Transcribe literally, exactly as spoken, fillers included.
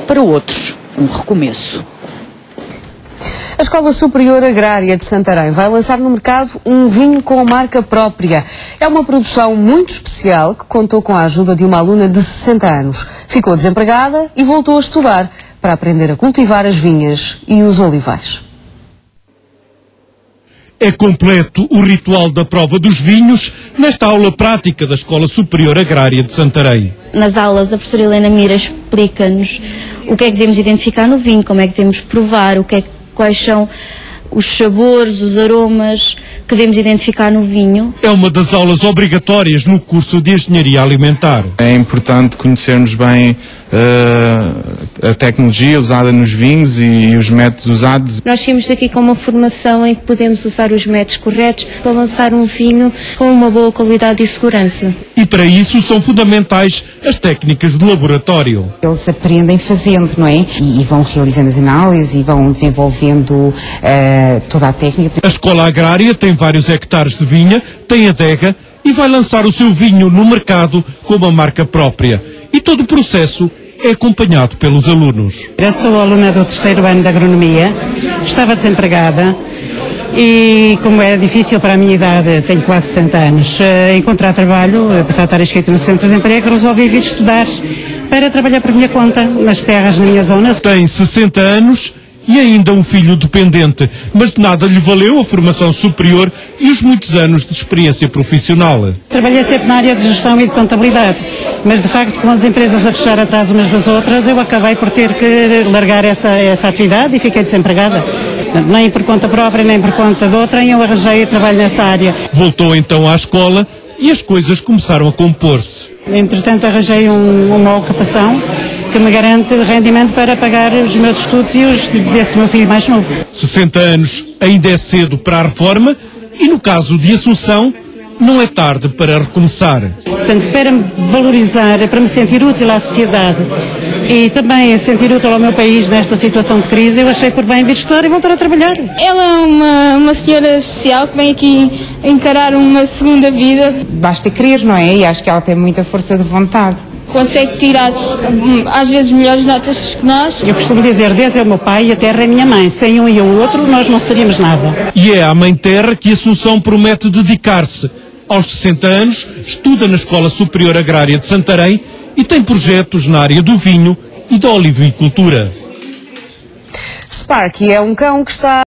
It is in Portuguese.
para outros, um recomeço. A Escola Superior Agrária de Santarém vai lançar no mercado um vinho com marca própria. É uma produção muito especial que contou com a ajuda de uma aluna de sessenta anos. Ficou desempregada e voltou a estudar para aprender a cultivar as vinhas e os olivais. É completo o ritual da prova dos vinhos nesta aula prática da Escola Superior Agrária de Santarém. Nas aulas, a professora Helena Mira explica-nos o que é que devemos identificar no vinho, como é que devemos provar, o que é, quais são os sabores, os aromas que devemos identificar no vinho. É uma das aulas obrigatórias no curso de Engenharia Alimentar. É importante conhecermos bem uh, a tecnologia usada nos vinhos e, e os métodos usados. Nós saímos daqui com uma formação em que podemos usar os métodos corretos para lançar um vinho com uma boa qualidade e segurança. E para isso são fundamentais as técnicas de laboratório. Eles aprendem fazendo, não é? E, e vão realizando as análises e vão desenvolvendo uh, toda a técnica. A Escola Agrária tem vários hectares de vinha, tem adega e vai lançar o seu vinho no mercado com uma marca própria. E todo o processo é acompanhado pelos alunos. Eu sou aluna do terceiro ano de Agronomia, estava desempregada e, como era difícil para a minha idade, tenho quase sessenta anos, encontrar trabalho, apesar de estar inscrito no centro de emprego, resolvi vir estudar para trabalhar por minha conta nas terras na minha zona. Tem sessenta anos e ainda um filho dependente, mas de nada lhe valeu a formação superior e os muitos anos de experiência profissional. Trabalhei sempre na área de gestão e de contabilidade, mas de facto, com as empresas a fechar atrás umas das outras, eu acabei por ter que largar essa, essa atividade e fiquei desempregada. Nem por conta própria, nem por conta de outra, eu arranjei trabalho nessa área. Voltou então à escola e as coisas começaram a compor-se. Entretanto, arranjei um, uma ocupação que me garante rendimento para pagar os meus estudos e os desse meu filho mais novo. sessenta anos ainda é cedo para a reforma e, no caso de Assunção, não é tarde para recomeçar. Portanto, para me valorizar, para me sentir útil à sociedade e também a sentir útil ao meu país nesta situação de crise, eu achei por bem vir estudar e voltar a trabalhar. Ela é uma, uma senhora especial que vem aqui encarar uma segunda vida. Basta querer, não é? E acho que ela tem muita força de vontade. Consegue tirar, às vezes, melhores notas que nós. Eu costumo dizer, Deus é o meu pai e a terra é a minha mãe. Sem um e o outro, nós não seríamos nada. E é à Mãe Terra que Assunção promete dedicar-se. Aos sessenta anos, estuda na Escola Superior Agrária de Santarém e tem projetos na área do vinho e da olivicultura. Sparky é um cão que está